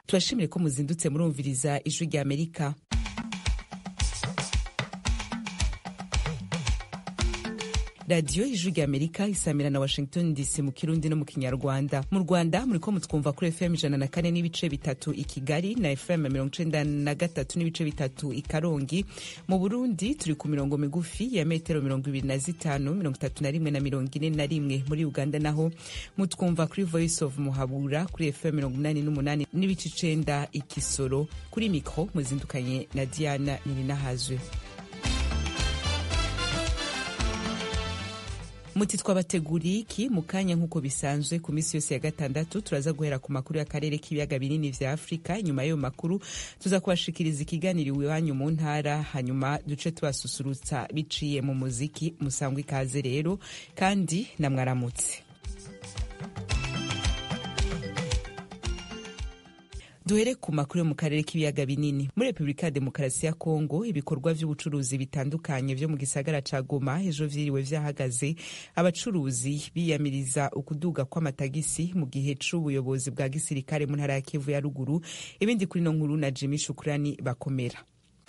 turashimire ko muzindutse murumviriza ijwi rya Amerika. Radio ijwi rya Amerika isamira na Washington DC mu Kirundi no mu Kinyarwanda. Mu Rwanda muriko mutwumva kuri FM 104 n'ibice bitatu i Kigali na FM 93 n'ibice bitatu i Karongi. Mu Burundi turi ku mirongo migufi ya metero 25, 31 na 41. Muri Uganda naho mutwumva kuri Voice of Muhabura kuri FM 88 n'ibice 9 i Kisoro. Kuri mikro muzindukanye na Diana Nininahazwe. Muti twabateguriye iki mu kanya nk'uko bisanzwe ku minsi yose ya gatandatu turaza guhera ku makuru y'akarere k'ibiyaga binini vya Afrika. Nyuma y'ayo makuru tuza kubashikiriza ikiganiro iwanyu mu ntara, hanyuma duce tubasusurutsa biciye mu muziki. Musangwe ikaze rero kandi namwaramutse. Duhere ku makuru mu karere k'ibiyaga binini. Muri Republika ya Demokarasi ya Kongo ibikorwa vy'ubucuruzi bitandukanye vyo mu gisagara ca Goma ejo vyiriwe vyahagaze. Abacuruzi biyamiriza ukuduga kw'amatagisi mu gihe c'ubuyobozi bwa gisirikare mu ntara ya Kivu ya ruguru. Ibindi kuri no nkuru na Jimmy Shukrani bakomera.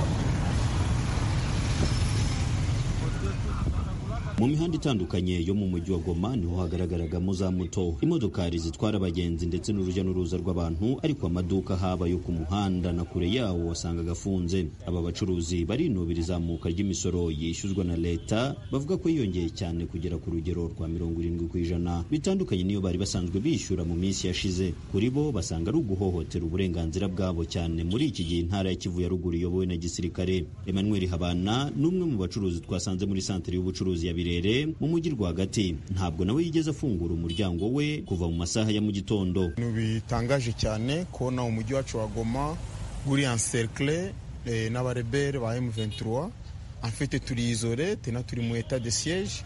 Mu mihanda itandukanye yo mu mujyi wa Goma niho hagaragaragamo za moto, imodokari zitwara abagenzi ndetse n'urujya n'uruza rw'abantu, ariko amaduka haba yo ku muhanda na kure yawo wasanga gafunze. Aba bacuruzi barinubira izamuka ry'imisoro yishyuzwa na leta, bavuga ko yiyongeye cyane kugera ku rugero rwa 70%, bitandukanye niyo bari basanzwe bishyura mu minsi yashize. Kuri bo basanga ari uguhohotera uburenganzira bwabo cyane muri iki gihe intara ya Kivu ya ruguru iyobowe na gisirikare. Emmanuel Habana n'umwe mu bacuruzi twasanze muri santere y'ubucuruzi ya mu mujyi rwagati, ntabwo nawe yigeze afungura umuryango we kuva mu masaha ya mu gitondo. Bitangaje cyane kubona umujyi wacu wa Goma guri encercle n'abarebere ba M23. En fait turi isolé, turi mu état de siège,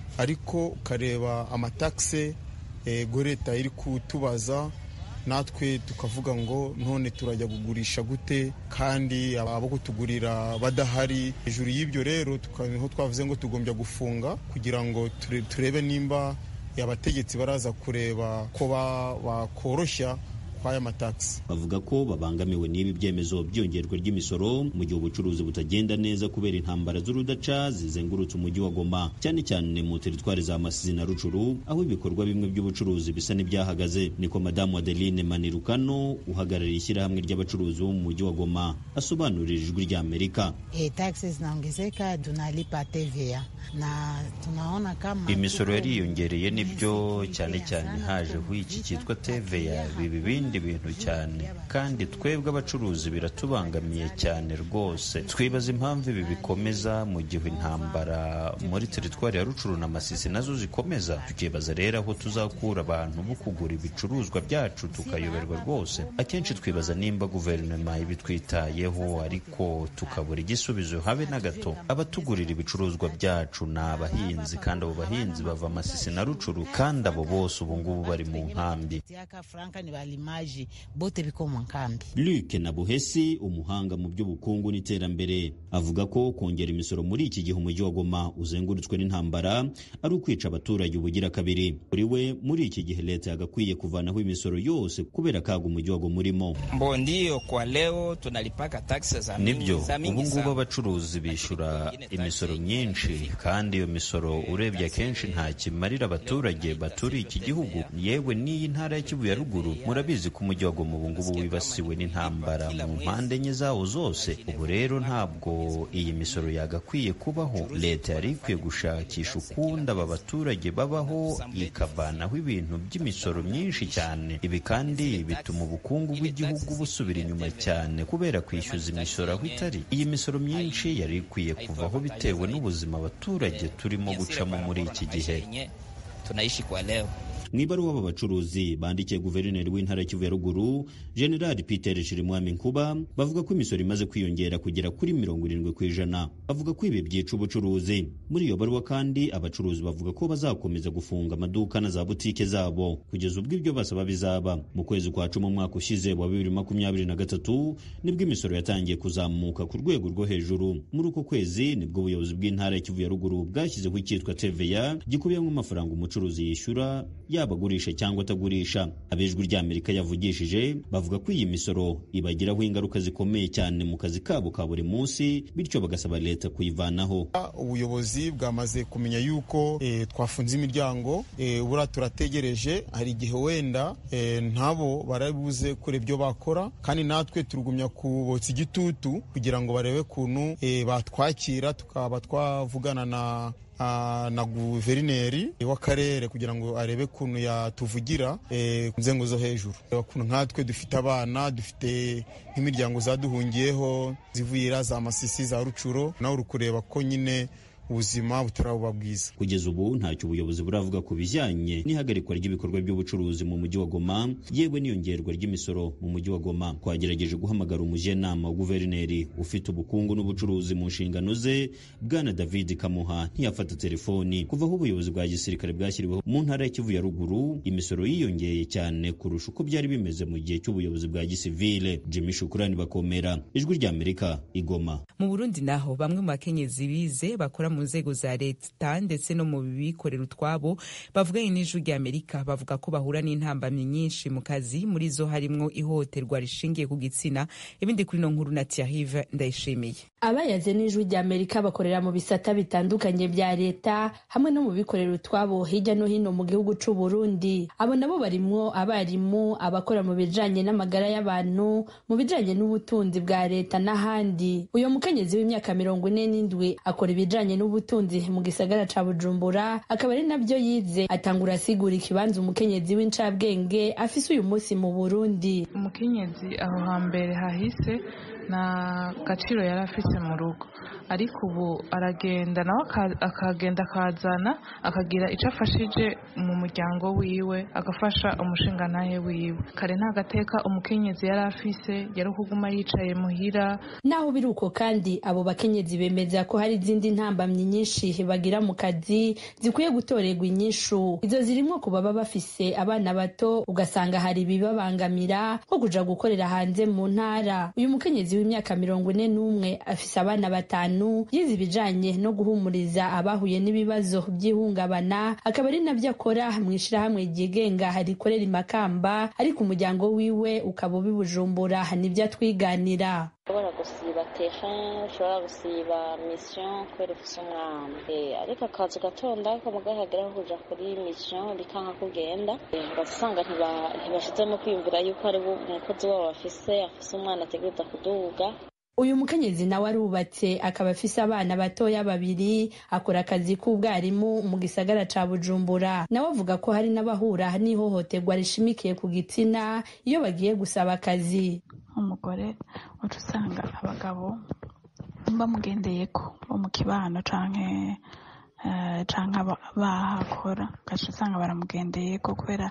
ariko kareba amataxe goreta iri kutubaza, natwe tukavuga ngo none turajya kugurisha gute kandi abo kutugurira badahari. Hejuru y'ibyo rero tukaniho twavuze ngo tugombya gufunga kugira ngo turebe nimba abategetsi baraza kureba ko bakoroshya kwaya mataxi. Bavuga ko babangamiwe n'ibi byemezo byongerwa ry'imisoro mu gihe ubucuruzi butagenda neza kubera intambara z'urudaca zizengurutse umujyi wa Goma, cyane cyane mu teritwari za Masisi na Rucuru, aho ibikorwa bimwe by'ubucuruzi bisa n'ibyahagaze. Niko Madamu Adeline Manirukano uhagarariye ishyirahamwe ry'abacuruzi bo mu mujyi wa Goma asobanurira ijwi rya Amerika. Taxes zinaongezeka, tunalipa TVA na tunaona kama imisoro yariyongereye, nibyo cyane cyane hajeho iki cyitwa TVA, ibindi bintu cyane, kandi twebwe abacuruzi biratubangamiye cyane rwose. Twibaza impamvu ibi bikomeza mu gihe intambara muri teritwari ya Rucuru na Masisi nazo zikomeza. Tukibaza rero aho tuzakura abantu bo kugura ibicuruzwa byacu, tukayoberwa rwose. Akenshi twibaza nimba guverinoma ibitwitayeho, ariko tukabura igisubizo habe na gato. Abatugurira ibicuruzwa byacu ni abahinzi, kandi abo bahinzi bava Masisi na Rucuru, kandi abo bose ubu ngubu bari mu nkambi. Luke Nabuhesi, umuhanga mu by'ubukungu n'iterambere, avuga ko kongera imisoro muri iki gihe umujyi wa Goma uzengurutswe n'intambara ari ukwica abaturage ubugira kabiri. Kuri we muri iki gihe leta yagakwiye kuvanaho imisoro yose kubera kaga umujyi wa Goma urimo. Ndio kwa leo tunalipaka taxes za mingi. Nibyo ubu ngubu abacuruzi bishyura imisoro myinshi, kandi iyo misoro urebye akenshi nta kimarira abaturage baturiye iki gihugu. Yewe n'iyi ntara ya Kivu ya ruguru murabizi ko umujyi wa Goma ubu ngubu wibasiwe n'intambara mu mpande enye zawo zose. Ubu rero ntabwo iyi misoro yagakwiye kubaho. Leta yari ikwiye gushakisha ukundi aba baturage babaho, ikavanaho ibintu by'imisoro myinshi cyane. Ibi kandi bituma ubukungu bw'igihugu busubira inyuma cyane kubera kwishyuza imisoro aho itari. Iyi misoro myinshi yari ikwiye kuvaho bitewe n'ubuzima abaturage turimo gucamo muri iki gihe tunaishi kwa leo. Mwibaruwa aba bacuruzi bandikiye guverineri w'intara Kivu ya ruguru General Peter Chirimwami Nkuba bavuga ko imisoro imaze kwiyongera kugera kuri 70%. Bavuga ko ibi byica ubucuruzi. Muri iyo baruwa kandi abacuruzi bavuga ko bazakomeza gufunga amaduka na za butike zabo kugeza ubwo ibyo basaba bizaba. Mu kwezi kwa 10 umwaka ushize wa 2023 nibwo imisoro yatangiye kuzamuka ku rwego rwo hejuru. Muri uko kwezi nibwo ubuyobozi bw'intara Kivu ya ruguru bwashyizeho icyitwa TVA gikubiyemo amafaranga umucuruzi yishyura yaba agurisha cyangwa atagurisha. Ab'Ijwi ry'Amerika yavugishije bavuga ko iyi misoro ibagiraho ingaruka zikomeye cyane mu kazi kabo ka buri munsi, bityo bagasaba leta kuyivanaho. Ubuyobozi bwamaze kumenya yuko twafunze imiryango, buriya turategereje, hari igihe wenda ntabo barabuze kure ibyo bakora, kandi natwe turugumya kubotsa igitutu kugira ngo barebe kuntu batwakira, tukaba twavugana na guverineri w'akarere kugira ngo arebe kuntu yatuvugira ku nzego zo hejuru. Kuntu nkatwe dufite abana, dufite nk'imiryango zaduhungiyeho zivuyira za Masisi, za Rucuro, nawe uri kureba ko nyine ubuzima butaraba bwiza. Kugeza ubu ntacyo ubuyobozi buravuga ku bijyanye n'ihagarikwa ry'ibikorwa by'ubucuruzi mu mujyi wa Goma, yewe n'iyongerwa ry'imisoro mu mujyi wa Goma. Twagerageje guhamagara umujyanama wa guverineri ufite ubukungu n'ubucuruzi mu nshingano ze, Bwana David Kamuha, ntiyafata telefoni. Kuva aho ubuyobozi bwa gisirikare bwashyiriweho mu ntara ya Kivu ya ruguru, imisoro yiyongeye cyane kurusha uko byari bimeze mu gihe cy'ubuyobozi bwa gisivile. Jimmy Shukrani Bakomera, Ijwi ry'Amerika, Igoma. Mu Burundi naho bamwe mu bakenyezi bize bakora mu nzego za leta ndetse no mu bikorera utwabo bavuganye n'Ijwi ry'Amerika bavuga ko bahura n'intambamyi nyinshi mu kazi, muri zo harimwo ihohoterwa rishingiye ku gitsina. Ibindi kuri no nkuru na Thierry Ndayishimiye. Abayaze n'Ijwi ry'Amerika bakorera mu bisata bitandukanye bya leta hamwe no mu bikorera utwabo hirya no hino mu gihugu c'u Burundi. Abo nabo barimwo abarimu, abakora mu bijanye n'amagara y'abantu, mu bijanye n'ubutunzi bwa leta n'ahandi. Uyo mukenyezi w'imyaka 47 akora ibijanye n'ubutunzi mu gisagara ca Bujumbura, akaba ari nabyo yize. Atangura asigura ikibanza umukenyezi w'incabwenge afise uyu munsi mu Burundi. Umukenyezi aho hambere hahise na gaciro yari afise mu rugo, ariko ubu aragenda nawe akagenda akazana akagira icyo afashije mu muryango wiwe, agafasha umushingantahe wiwe. Kare nta gateka umukenyezi yari afise, yari kuguma yicaye muhira. Naho biruko kandi abo bakenyezi bemeza ko hari izindi ntambamyi nyinshi bagira mu kazi zikwiye gutorerwa inyishu. Izo zirimo kuba baba bafise abana bato, ugasanga hari bibabangamira nko kuja gukorera hanze mu ntara. Uyu mukenyezi w'imyaka 41 afise abana 5, yize ibijanye no guhumuriza abahuye n'ibibazo by'ihungabana, akaba ari nabyo akora mu ishirahamwe ryigenga rikorera i Makamba, ariko umuryango wiwe ukaba ubi Bujumbura. Nibyo atwiganira. Ushobora gusiba terrain, ushobora gusiba mission kubera ufise umwana, ariko akazi gatonda kamugahagera kuja kuri mission bikanka kugenda, ugasanga ntibashizemo kwiyumvira yuko ari umukozi wabo afise umwana ategereza kuduga. Uyu mukenyezi nawe arubatse, akaba afise abana batoya 2, akora akazi k'ubwarimu mu gisagara ca Bujumbura. Nawe avuga ko hari n'abahura n'ihohoterwa rishimikiye ku gitsina iyo bagiye gusaba akazi. Umugore uca usanga abagabo bamugendeyeko bo mu kibano canke bahakora, ugaca usanga baramugendeyeko kubera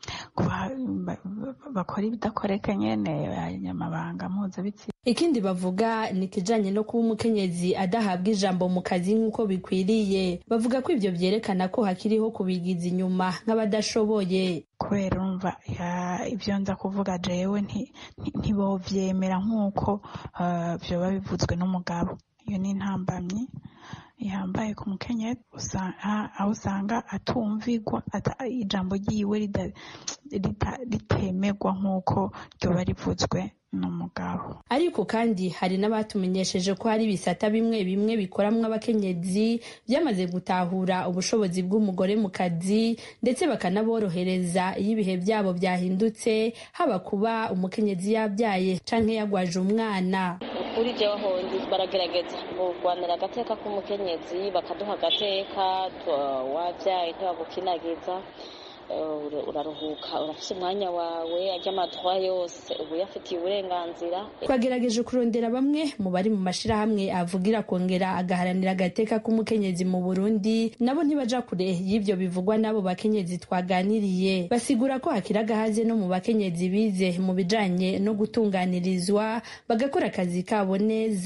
bakora ibidakoreka nyene abanyamabanga mpuzabitsina. Ikindi bavuga ni kijanye no kuba umukenyezi adahabwa ijambo mu kazi nk'uko bikwiriye. Bavuga ko ivyo vyerekana ko hakiriho kubigiza inyuma nk'abadashoboye. Kubera umva ivyo nza kuvuga jewe ntibovyemera nk'uko vyoba bivuzwe n'umugabo. Iyo ni intambamyi ihambaye ku mukenyezi, aho usanga atumvigwa, ijambo ryiwe ritemegwa nk'uko ryoba rivuzwe n'umugabo. Ariko kandi hari n'abatumenyesheje ko hari ibisata bimwe bimwe bikoramwo abakenyezi byamaze gutahura ubushobozi bw'umugore mu kazi, ndetse bakanaborohereza iyo ibihe byabo byahindutse, haba kuba umukenyezi yabyaye canke yagwaje umwana. Kuri jewe hondi baragerageza kurwanira agateka k'umukenyezi, bakaduha agateka, wabyaye ntibagukinagiza, uraruhuka, urafise umwanya wawe, ajya amadroa yose ubu yafitiye uburenganzira. Twagerageje kurondera bamwe mu bari mu mashirahamwe avugira kongera agaharanira agateka k'umukenyezi mu Burundi, nabo ntibaja kure y'ivyo bivugwa n'abo bakenyezi twaganiriye. Basigura ko hakira gahaze no mu bakenyezi bize mu bijanye no gutunganirizwa bagakora akazi kabo neza.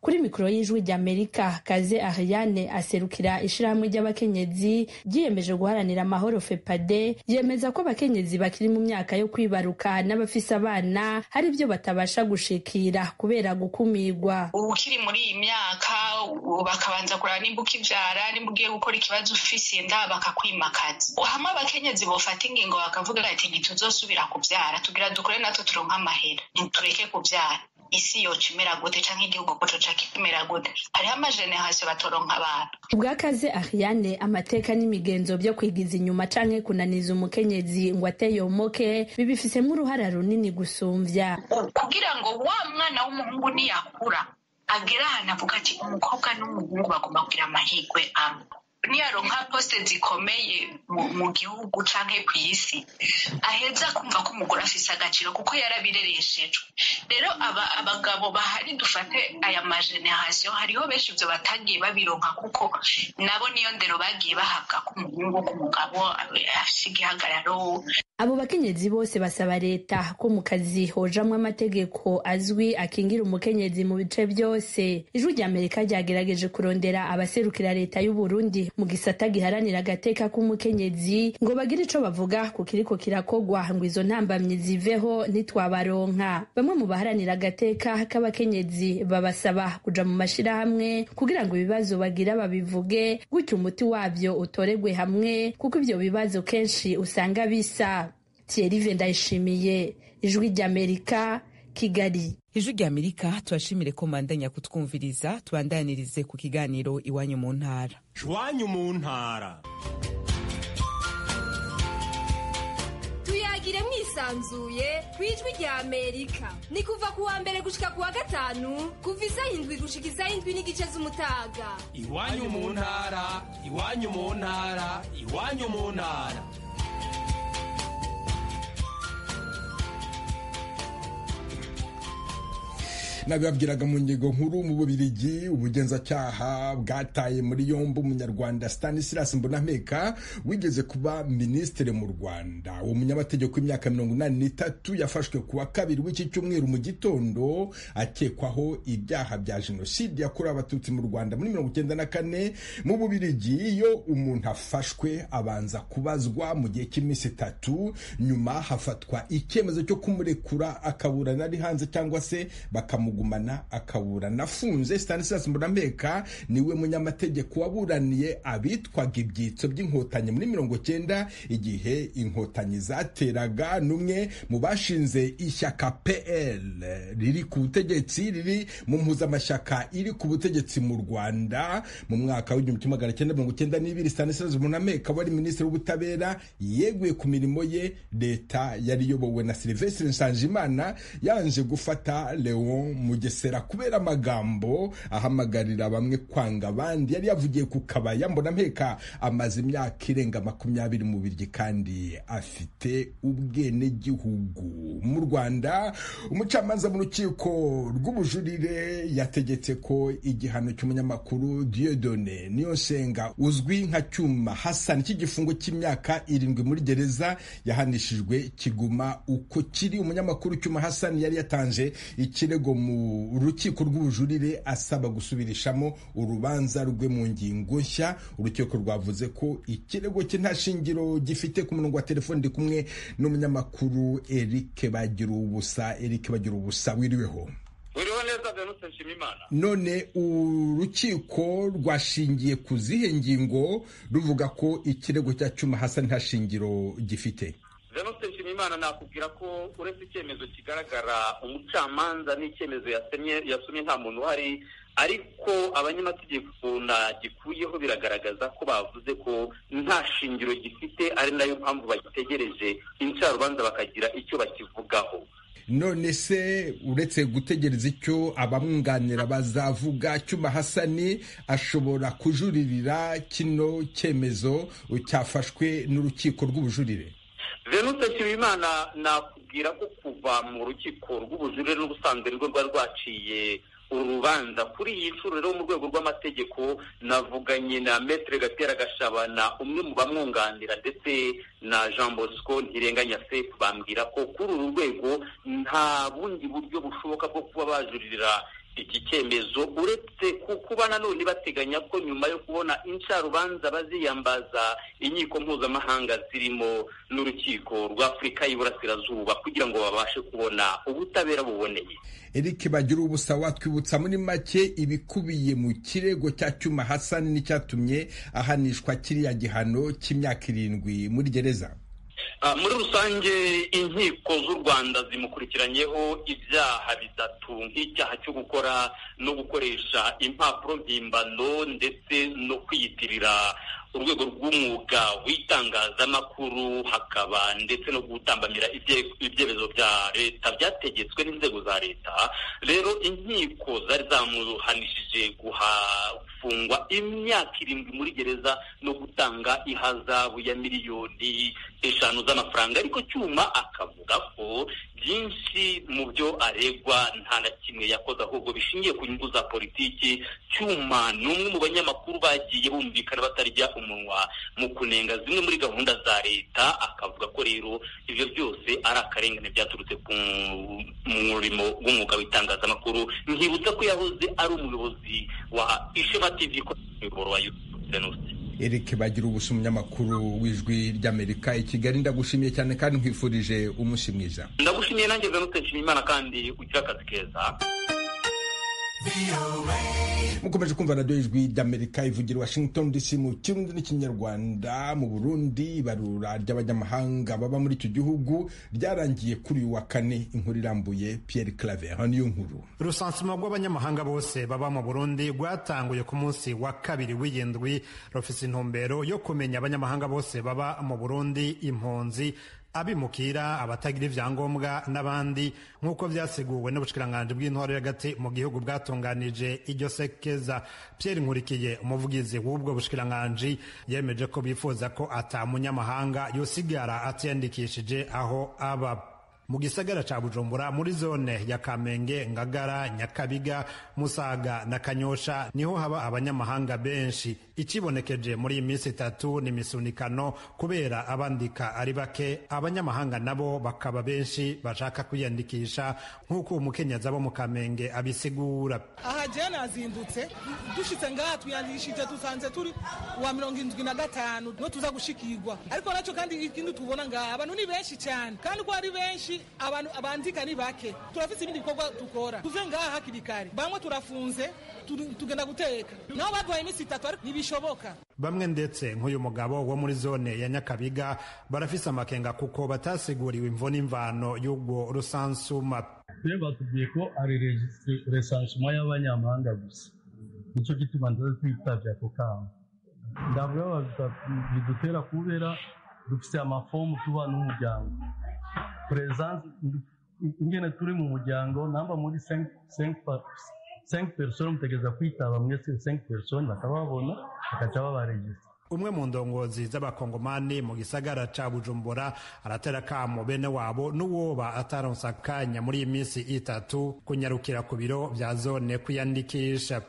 Kuri mikoro y'Ijwi ry'Amerika, Kaze Ariane aserukira ishirahamwe ry'abakenyezi ryiyemeje guharanira amahoro FEPADE, yemeza ko abakenyezi bakiri mu myaka yo kwibaruka n'abafise abana hari ibyo batabasha gushikira kubera gukumirwa. Ukiri muri iyi myaka bakabanza kuraba nimba ukivyara, nimba ugiye gukora ikibazo ufise inda bakakwimakaza. Hamwe abakenyezi bofata ingingo bakavuga ati ntituzosubira kuvyara, tugira dukore natwe turonka amahera, ntitureke kuvyara. Isi yoca imera gute canke igihugu ko coca kimera gute? Hariho amajenerasiyo batoronka abantu. Ubwa Kaze Ariane, amateka n'imigenzo byo kwigiza inyuma canke kunaniza umukenyezi ngo ateyomoke bibifisemo uruhara runini gusumvya. Kugira ngo wa mwana w'umuhungu niyakura agera ahantu avuga ati umukobwa n'umuhungu bagomba kugira amahirwe amwe. Niyaronka poste zikomeye mu gihugu canke kw'isi, aheza kumva ko umugore afise agaciro kuko yarabirereshejwe. Rero abagabo bahari dufate aya majenerasiyo, hariho benshi ivyo batagiye babironka kuko nabo niyo ndero bagiye bahabwa ku muhungu, ku mugabo afise igihagararo. Abo bakenyezi bose basaba leta ko mu kazi hojamwo amategeko azwi akingira umukenyezi mu bice byose. Ijwi ry'Amerika ryagerageje kurondera abaserukira leta y'u Burundi mu gisata giharanira agateka k'umukenyezi ngo bagire ico bavuga ku kiriko kirakogwa ngo izo ntambamyi ziveho ntitwabaronka. Bamwe mu baharanira agateka k'abakenyezi babasaba kuja mu mashirahamwe kugira ngo ibibazo bagira babivuge, gutyo umuti wabyo utoregwe hamwe kuko ivyo bibazo kenshi usanga bisa. Thierry Ndayishimiye, Ijwi ry'Amerika, Kigali. Ijwi ry'Amerika turashimire ko mandanya kutwumviriza, tubandanirize ku kiganiro Iwanyu mu ntara. Iwanyu mu ntara. Tuyagire mwisanzuye ku Ijwi ry'Amerika. Ni kuva ku wa mbere gushika ku wa gatanu, kuva isaha 7 gushika isaha 7 n'igice z'umutaga. Iwanyu mu ntara, Iwanyu mu ntara, Iwanyu mu ntara. nabibabwiraga mu ngingo nkuru mu Bubiligi ubugenzacyaha bwataye muri yombi umunyarwanda Stanislas Mbonampeka wigeze kuba ministre mu Rwanda. Uwo munyamategeko w'imyaka 83 yafashwe kuwa kabiri w'iki cyumweru mu gitondo akekwaho ibyaha bya jenoside yakorewe abatutsi mu Rwanda muri 1994. Mu Bubiligi iyo umuntu afashwe abanza kubazwa mu gihe cy'iminsi 3, nyuma hafatwa icyemezo cyo kumurekura akaburana ari hanze cyangwa se bakamugumana akaburana afunze. Stanislas Mbonampeka niwe munyamategeko waburaniye abitwaga ibyitso by'inkotanyi muri 90 igihe inkotanyi zateraga. Numwe mu bashinze ishyaka PL riri ku butegetsi, riri mu mpuzamashyaka iri ku butegetsi mu Rwanda. Mu mwaka w'1992 Stanislas Mbonampeka wari minisitiri w'ubutabera yeguye ku mirimo ye. Leta yari yobowe na Sylvestre Nsanzimana yanje gufata Leon Mugesera kubera amagambo ahamagarira bamwe kwanga abandi. Yari yavugiye ku kabaya. Mbonampeka amaze imyaka irenga 20 mu Bubiligi kandi afite ubwene gihugu. Mu Rwanda umucamanza mu rukiko rw'ubujurire yategetse ko igihano cy'umunyamakuru Dieudonné Niyonsenga uzwi nka Cyuma Hassan cy'igifungo cy'imyaka 7 muri gereza yahanishijwe kiguma uko kiri. Umunyamakuru Cyuma Hassan yari yatanje ikirego mu rukiko rw'ubujurire asaba gusubirishamo urubanza rwe mu ngingo nshya. Urukiko rwavuze ko ikirego cye nta shingiro gifite. Ku murongo wa telefone ndi kumwe n'umunyamakuru Eric Bagirubusa. Eric Bagirubusa, wiriweho? Wiriho neza Venuste Nshimiyimana. None urukiko rwashingiye ku zihe ngingo ruvuga ko ikirego cya Cyuma Hassan nta shingiro gifite? Venuste Nshimiyimana, nakubwira ko uretse icyemezo kigaragara umucamanza n'icyemezo yasomye nta muntu uhari, ariko abanyamategeko gikuyeho biragaragaza ko bavuze ko nta shingiro gifite, ari nayo mpamvu bagitegereje incarubanza bakagira icyo bakivugaho. None se uretse gutegereza icyo abamwunganira bazavuga, Cyuma Hassan ashobora kujuririra kino cyemezo cyafashwe n'urukiko rw'ubujurire? Venuste Nshimiyimana, nakubwira ko kuva mu rukiko rw'ubujurire n'ubusanzwe rwo rwari rwaciye urubanza kuri iyi nshuro rero mu rwego rw'amategeko navuganye na Maître Gatera Gashabana, umwe mu bamwunganira, ndetse na Jean Bosco Ntirenganya bambwira ko kuri uru rwego nta bundi buryo bushoboka bwo kuba bajuririra iki cyemezo, uretse kuba nanone bateganya ko nyuma yo kubona incarubanza baziyambaza inkiko mpuzamahanga zirimo n'urukiko rwa Afurika y'Iburasirazuba kugira ngo babashe kubona ubutabera buboneye. Eric Bagiruwubusa watwibutsa muri make ibikubiye mu kirego cya Cyuma Hassan n'icyatumye ahanishwa kiriya gihano cy'imyaka 7 muri gereza. Muri rusange inkiko z'u Rwanda zimukurikiranyeho ibyaha bitatu, nk'icyaha cyo gukora no gukoresha impapuro mpimbano ndetse no kwiyitirira urwego rw'umwuga w'itangazamakuru, hakaba ndetse no gutambamira ibyemezo bya leta byategetswe n'inzego za leta. Rero inkiko zari zamuhanishije gufungwa imyaka 7 muri gereza no gutanga ihazabu ya miliyoni 5 z'amafaranga, ariko Cyuma akavuga ko byinshi mu byo aregwa nta na kimwe yakoze, ahubwo bishingiye ku nyungu za politiki. Cyuma ni umwe mu banyamakuru bagiye bumvikana batarya umunwa mu kunenga zimwe muri gahunda za leta, akavuga ko rero ibyo byose ari akarengane byaturutse ku murimo w'umwuga w'itangazamakuru. Nkibutsa ko yahoze ari umuyobozi wa Ishema TV ko umuyoboro wa YouTube. Eric Bagiruwubusa umunyamakuru w'Ijwi ry'Amerika i Kigali, ndagushimiye cyane kandi nkwifurije umunsi mwiza. Ndagushimiye nanjye Venuste Nshimiyimana kandi ugira akazi keza. Mukomeje kumva radio Ijwi ry'Amerika ivugira Washington DC mu Kirundi n'Ikinyarwanda. Mu Burundi ibarura ry'abanyamahanga baba muri icyo gihugu ryarangiye kuri uyu wa kane. Inkuru irambuye Pierre Claver niyo nkuru. Urusansuma rw'abanyamahanga bose baba mu Burundi rwatanguye ku munsi wa 2 w'indwi, rufise intumbero yo kumenya abanyamahanga bose baba mu Burundi, impunzi, abimukira, abatagira ivyangombwa n'abandi, nk'uko vyaseguwe n'ubushikiranganje bw'intwaro y'agati mu gihugu bwatunganije iryo sekeza. Pierre Nkurikiye, umuvugizi w'ubwo bushikiranganje, yemeje ko bifuza ko ata munyamahanga yosigara atiyandikishije aho aba. Mu gisagara ca Bujumbura muri zone ya Kamenge, Ngagara, Nyakabiga, Musaga na Kanyosha niho haba abanyamahanga benshi. Ikibonekeje muri iyi minsi 3 ni misunikano kubera abandika ari bake, abanyamahanga nabo bakaba benshi bashaka kwiyandikisha, nk'uko umukenyezi abo mu Kamenge abisigura. Aha jana azindutse dushitse ngaha twiyandikishije dusanze turi wa 75 no tuza gushikirwa, ariko naco kandi ikindi tubona ngaha abantu ni benshi cyane, kandi ko ari benshi abantu abandika ni bake. Turafise ibindi bikorwa dukora, tuve ngaha hakiri kare, bamwe turafunze tugenda guteka, naho badwaye iminsi 3 ariko ntibishoboka. Bamwe ndetse nk'uyu mugabo wo muri zone ya Nyakabiga barafise amakenga kuko batasiguriwe imvo n'imvano y'ubwo rusansuma. Batubwiye ko ari resansuma y'abanyamahanga gusa, nicyo gituma ndaza twitavye ako kamo. Ndavuga bidutera kubera dufise amafomu tuba n'umuryango presence ingene turi mu muryango, namba muri 5 personnes mutegeza kwitaba mwese 5 personnes bakababona bakaca babaregistra. Umwe mu ndongozi z'abakongomani mu gisagara ca Bujumbura aratera kamo bene wabo n'uwoba ataronsa akanya muri iyi minsi 3 kunyarukira ku biro vya zone kwiyandikisha.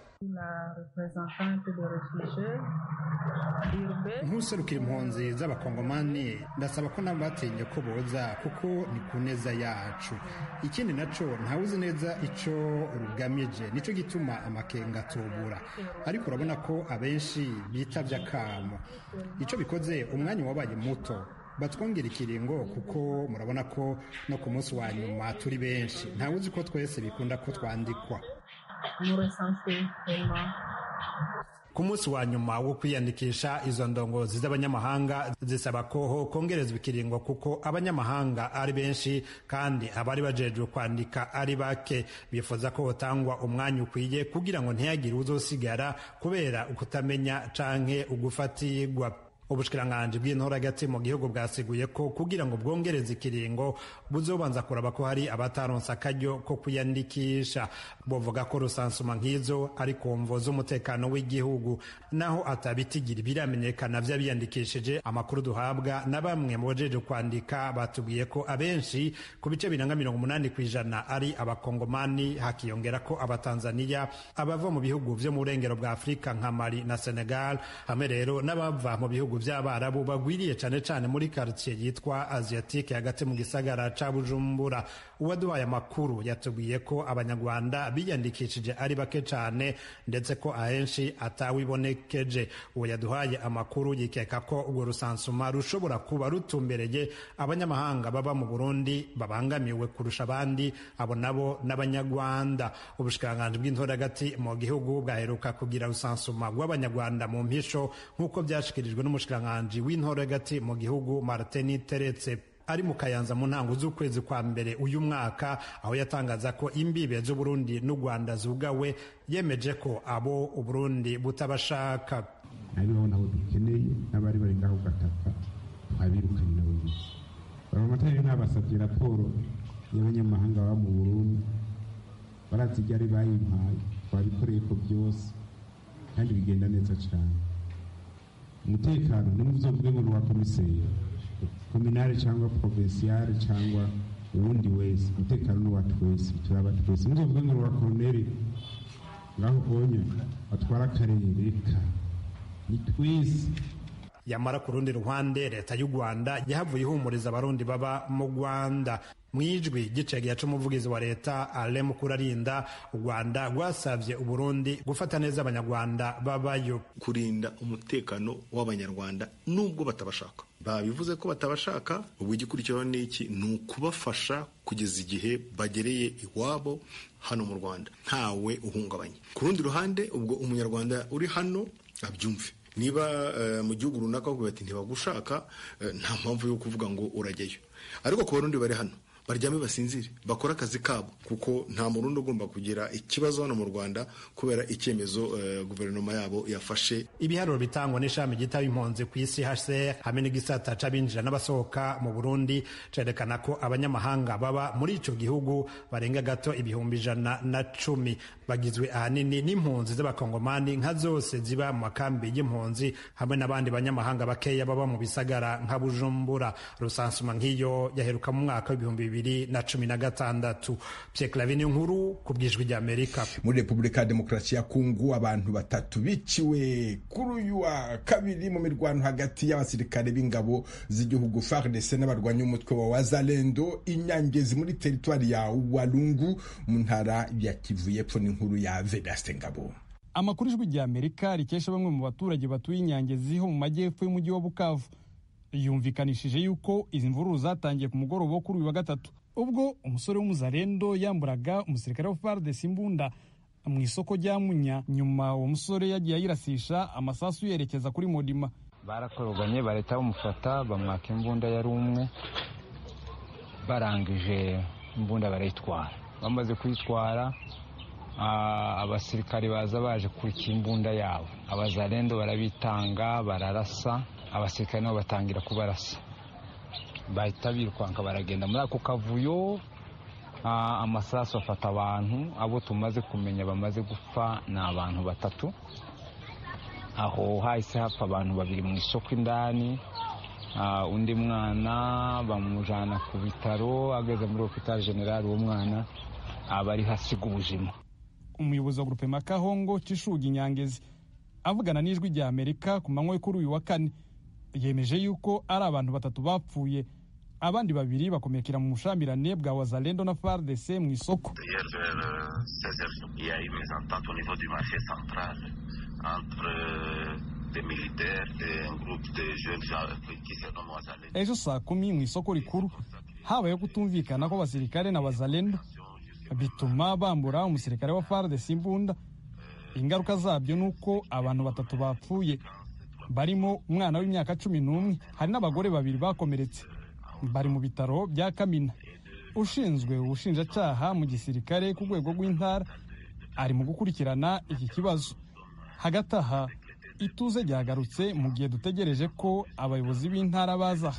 Nkuserukira impunzi z'abakongomani ndasaba ko nabo batinye ko boza kuko ni ku neza yacu. Ikindi naco ntawuzi neza ico rugamije, nico gituma amakenga tubura, ariko urabona ko abenshi bitavye akamo. Ico bikoze umwanya wabaye muto, batwongera ikiringo kuko murabona ko no ku munsi wa nyuma turi benshi, ntawuzi ko twese bikunda ko twandikwa. Ku munsi wa nyuma wo kwiyandikisha, izo ndongozi z'abanyamahanga zisaba ko kongerezwa ikiringo kuko abanyamahanga ari benshi kandi abari bajejwe kwandika ari bake. Bifuza ko hotangwa umwanya ukwiye kugira ngo ntiyagire uzosigara kubera ukutamenya canke ugufatirwa. Ubushikiranganje bw'intore hagati mu gihugu bwasiguye ko kugira ngo bwongereze ikiringo buzobanza kuraba ko hari abataronsa akaryo ko kwiyandikisha. Bovuga ko rusansuma nk'izo ari ku mvo z'umutekano w'igihugu, naho atabitigira biramenyekana vy'abiyandikishije. Amakuru duhabwa na bamwe mu bajeje kwandika batubwiye ko abenshi ku bice 80% ari abakongomani, hakiyongera ko abatanzania, abava mu bihugu vyo mu burengero bwa Afrika nka Mali na Senegal, hamwe rero n'abava mu bihugu vy'abarabu bagwiriye cane cane muri quartier yitwa Asiatique hagati mu gisagara ca Bujumbura. Uwaduhaye amakuru yatubwiye ko abanyarwanda biyandikishije ari bake cane ndetse ko ahenshi atawibonekeje. Uwo yaduhaye amakuru yikeka ko urwo rusansuma rushobora kuba rutumbereye abanyamahanga baba mu Burundi babangamiwe kurusha abandi, abo nabo n'abanyarwanda. Ubushikiranganji bw'intora hagati mu gihugu bwaheruka kugira rusansuma rw'abanyarwanda mu mpisho nk'uko byashikirijwe n'umushikiranganji w'intora hagati mu gihugu Martin Teretse ari mu Kayanza mu ntango z'ukwezi kwa mbere uyu mwaka, aho yatangaza ko imbibe z'Uburundi n'u Rwanda zugawe, yemeje ko abo Uburundi butabashaka. Nabibona aho dukeneye n'abari bari ngaho gataka abirukanye nabo bisi baramatari n'abasabye raporo y'abanyamahanga baba mu Burundi barazijya ari bayimpaye twabikoreye ko byose kandi bigenda neza cyane. Umutekano n'umuvuze ngo wa komiseri kominale cyangwa provinciale cyangwa uwundi wese, umutekano n'uwacu wese turaba twese. Muzovuga ngo wa koloneli ngaho onye atwara akarere ka ni twese. Yamara ku rundi ruhande leta y'u Rwanda yahavuye ihumuriza abarundi baba mu Rwanda. Mwijwi gicegera c'umuvugizi wa leta Ale Mukurarinda, u Rwanda rwasavye Uburundi gufata neza abanyarwanda babayo, kurinda umutekano w'abanyarwanda nubwo batabashaka. Babivuze ko batabashaka, ubu igikurikiraho n'iki ni ukubafasha kugeza igihe bagereye iwabo hano mu Rwanda ntawe uhungabanye. Ku rundi ruhande ubwo umunyarwanda uri hano abyumve, niba mu gihugu runaka bavuga bati ntibagushaka, nta mpamvu yo kuvuga ngo urajyayo. Ariko ku Barundi bari hano baryame basinzire bakora akazi kabo, kuko nta murundi ugomba kugira ikibazo hano mu Rwanda kubera icyemezo guverinoma yabo yafashe. Ibiharuro bitangwa n'ishami gitaba impunzi ku isi HCR hamwe n'igisata c'abinjira n'abasohoka mu Burundi cerekana ko abanyamahanga baba muri ico gihugu barenga gato 110, bagizwe ahanini n'impunzi z'abakongomani nka zose ziba mu makambi y'impunzi hamwe n'abandi banyamahanga bakeya baba mu bisagara nka Bujumbura. Rusansuma nk'iyo yaheruka mu mwaka w'2016. Pierre Clavin nkuru kubwijwi rya Amerika. Muri Republika ya Demokarasi ya Kongo abantu batatu biciwe kuri uyu wa kabiri mu mirwano hagati y'abasirikare b'ingabo z'igihugu FARDC n'abarwanya umutwe wa Wazalendo inyangezi muri teritwari ya Walungu mu ntara ya Kivu y'Epfo. N'inkuru ya Vedaste Ngabo. Amakuru y'ijwi rya Amerika rikesha bamwe mu baturage batuye inyangezi ho mu majyepfo y'umujyi wa Bukavu yumvikanishije yuko izi mvururu zatangiye ku mugoroba kuri uyu wa gatatu, ubwo umusore w'umuzarendo yamburaga umusirikare wa FARDC imbunda mu isoko rya Munya. Nyuma uwo musore yagiye ayirasisha amasasu yerekeza kuri Modima. Barakoroganye bareta bamufata bamwaka imbunda yari umwe, barangije imbunda barayitwara. Bamaze kuyitwara abasirikare baza baje kurikira imbunda yabo, abazarendo barabitanga bararasa, abasirikare nabo batangira kubarasa, bahita birukanka baragenda muri ako kavuyo. Amasasu afata abantu, abo tumaze kumenya bamaze gupfa ni abantu batatu. Aho hahise hapfa abantu babiri mu isoko indani, undi mwana bamujana ku bitaro, ageze muri hôpital general uwo mwana abari hasiga ubuzima. Umuyobozi wa Grupe Makahongo Cishugi Nyangezi avugana n'ijwi rya Amerika ku manywa kuri uyu wa kane yemeje yuko ari abantu batatu bapfuye, abandi babiri bakomekera mu mushamirane bwa Wazalendo na FARDC mu isoko. Ejo saa 10 mu isoko rikuru habaye kutumvikana ko abasirikare na Wazalendo bituma bambura umusirikare wa FARDC imbunda. Ingaruka zabyo nuko abantu batatu bapfuye, barimo umwana w'imyaka 11, hari n'abagore babiri bakomeretse, bari mu bitaro bya Kamina. Ushinzwe ubushinjacyaha mu gisirikare ku rwego rw'intara ari mu gukurikirana iki kibazo. Hagati aha ituze ryagarutse mu gihe dutegereje ko abayobozi b'intara baza.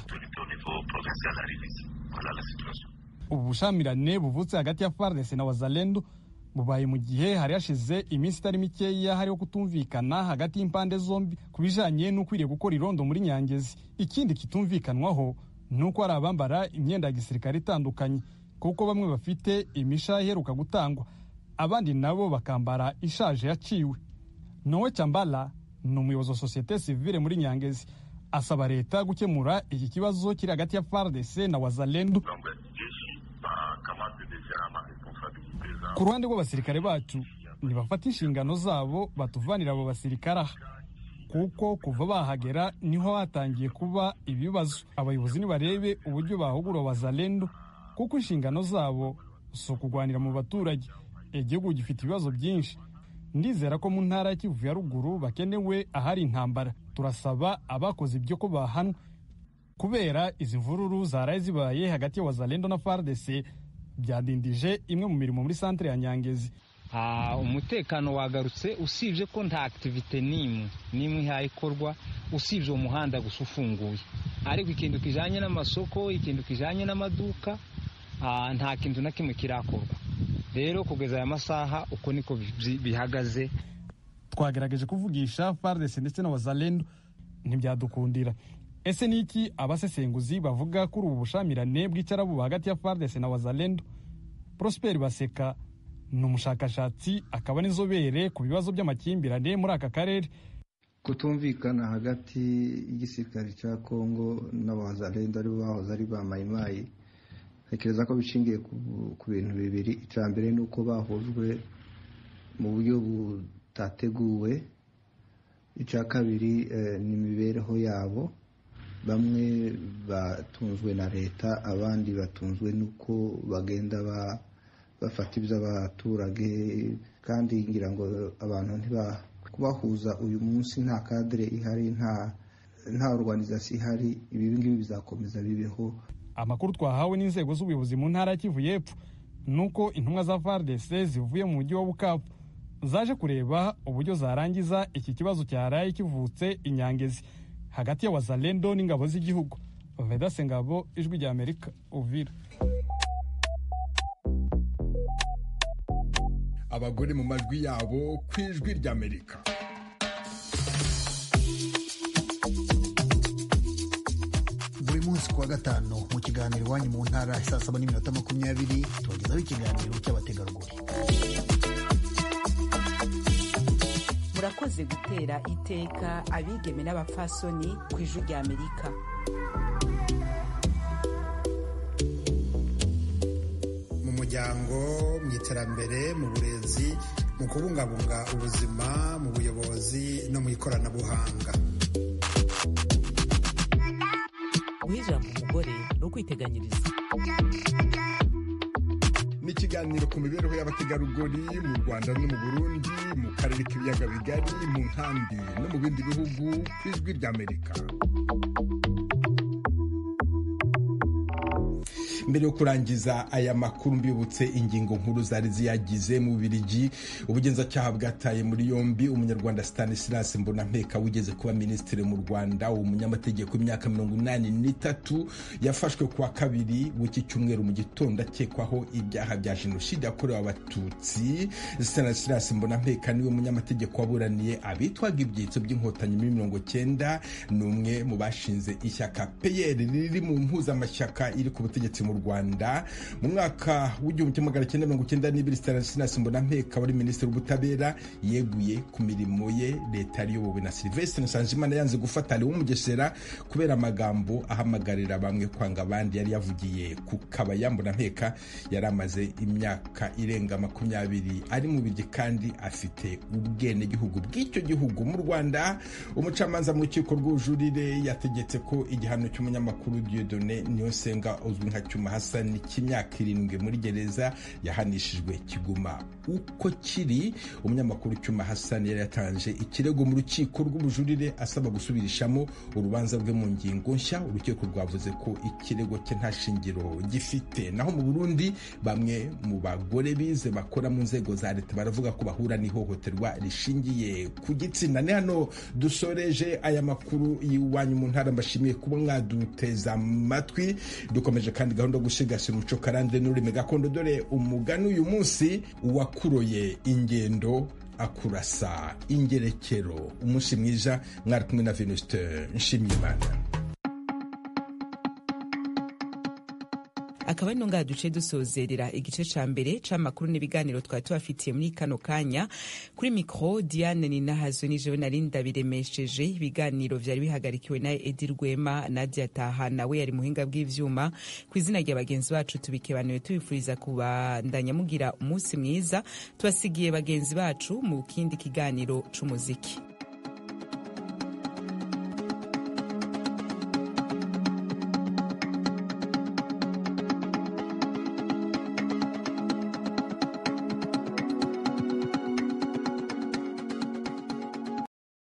Ubu bushamirane buvutse hagati ya FARDC na Wazalendo bubaye mu gihe hari hashize iminsi itari mikeya hariho kutumvikana hagati y'impande zombi ku bijanye n'ukwiriye gukora irondo muri Nyangezi. Ikindi kitumvikanwaho nuko ari abambara imyenda ya gisirikare itandukanye, kuko bamwe bafite imisha iheruka gutangwa, abandi nabo bakambara ishaje yaciwe. Noe Chambala ni umuyobozi wa societe civile muri Nyangezi, asaba leta gukemura iki kibazo kiri hagati ya FARDC na Wazalendo. Ku ruhande rw'abasirikare bacu nibafata inshingano zabo batuvanira abo basirikare aha, kuko kuva bahagera niho hatangiye kuba ibibazo. Abayobozi nibarebe uburyo bahugura Wazalendo, kuko inshingano zabo si ukugwanira mu baturage. Igihugu gifite ibibazo byinshi. Ndizera ko mu ntara ya Kivu ya ruguru bakenewe ahari intambara. Turasaba abakoze ibyo ko bahanwa, kubera izi mvururu zaraye zibaye hagati ya Wazalendo na FARDC byadindije imwe mu mirimo muri centre ya Nyangezi. Umutekano wagarutse, usibye ko nta activite nimwe hayikorwa, usibye umuhanda gusa ufunguye. Ariko ikintu kijanye n'amasoko, ikintu kijanye n'amaduka, nta kintu na kimwe kirakorwa. Rero kugeza aya masaha uko niko bihagaze. Twagerageje kuvugisha FARDC ndetse na Wazalendo ntibyadukundira. Ese niki abasesenguzi bavuga kuri ubu bushamirane bw'icyarabu hagati ya FARDC na Wazalendo? Prosper Baseka ni umushakashatsi akaba n'inzobere ku bibazo by'amakimbirane muri aka karere. Kutumvikana hagati y'igisirikare cya Kongo n'Abazalendo ari bahoze ari ba Mayimayi, ntekereza ko bishingiye ku bintu bibiri. Icya mbere ni uko bahujwe mu buryo butateguwe. Icya kabiri ni imibereho yabo. Bamwe batunzwe na leta, abandi batunzwe nuko bagenda bafata iby'abaturage, kandi ngira ngo abantu kubahuza uyu munsi nta kadire ihari, nta organization ihari. Ibi ngibi bizakomeza bibeho. Amakuru twahawe n'inzego z'ubuyobozi mu ntara ya Kivu y'Epfo nuko intumwa za FARDC zivuye mu mujyi wa Bukavu zaje kureba uburyo zarangiza iki kibazo cyaraye kivutse Inyangezi hagati ya Wazalendo n'ingabo z'igihugu. Vedaste Ngabo, Ijwi rya Amerika, Uvira. Abagore mu majwi yabo ku Ijwi rya Amerika. Buri munsi kuwa gatanu mu kiganiro Iwanyu mu ntara saa 7:20 tubagezaho ikiganiro cy'abategarugori. Murakoze gutera iteka abigeme n'abafasoni ku Ijwi rya Amerika. Mu muryango, mu iterambere, mu burezi, mu kubungabunga ubuzima, mu buyobozi no mu ikoranabuhanga. Guhijambo umugore no kwiteganyiriza. N'ikiganiro ku mibereho y'abategarugori mu Rwanda no mu Burundi, mu karere k'ibiyaga bigari, mu nkambi no mu bindi bihugu ku Ijwi rya Amerika. Mbere yo kurangiza aya makuru mbibutse ingingo nkuru zari ziyagize. Mu Bubiligi, ubugenzacyaha bwataye muri yombi umunyarwanda Stanislas Mbonampeka wigeze kuba minisitiri mu Rwanda. Uwo munyamategeko w'imyaka 83 yafashwe kuwa kabiri w'iki cyumweru mu gitondo akekwaho ibyaha bya jenoside yakorewe Abatutsi. Stanislas Mbonampeka niwe munyamategeko waburaniye abitwaga ibyitso by'inkotanyi muri 90, n'umwe mu bashinze ishyaka PER riri mu mpuzamashyaka iri ku butegetsi mu Rwanda. Mu mwaka w'1992 Stanislas Mbonampeka wari minisitiri w'ubutabera yeguye ku mirimo ye. Leta yariyobowe na Sylvestre Nsanzimana yanze gufata Leon Mugesera kubera amagambo ahamagarira bamwe kwanga abandi yari yavugiye ku Kabaya. Mbonampeka yari amaze imyaka irenga 20 ari mu Bubiligi kandi afite ubwene gihugu bw'icyo gihugu. Mu Rwanda, umucamanza mu rukiko rw'ubujurire yategetse ko igihano cy'umunyamakuru Dieudonné Niyonsenga uzwi nka Cyuma Hassan cy'imyaka 7 muri gereza yahanishijwe kiguma uko kiri. Umunyamakuru Cyuma Hassan yari yatanje ikirego mu rukiko rw'ubujurire asaba gusubirishamo urubanza rwe mu ngingo nshya. Urukiko rwavuze ko ikirego cye nta shingiro gifite. Naho mu Burundi, bamwe mu bagore bize bakora mu nzego za leta baravuga ko bahura n'ihohoterwa rishingiye ku gitsina. Ni hano dusoreje aya makuru y'Iwanyu mu ntara. Mbashimiye kuba mwaduteza amatwi. Dukomeje kandi gahunda yo gusigasira umuco karande n'ururimi gakondo. Dore umugani uyu munsi: uwakuroye ingendo akurasa ingerekero. Umunsi mwiza. Mwari kumwe na Venuste Nshimiyimana. akaba ari no ngaha duce dusozerera igice ca mbere c'amakuru n'ibiganiro twari tubafitiye muri kano kanya. Kuri mikro Diane Ninahazwe ni jewe nari ndabiremesheje. Ibiganiro vyari bihagarikiwe na Edi Rwema, Nadia Taha nawe yari muhinga bw'ivyuma. Kw'izina rya bagenzi bacu tubikebanuye tubifuriza kubandanya mugira umunsi mwiza. Tubasigiye bagenzi bacu mu kindi kiganiro c'umuziki.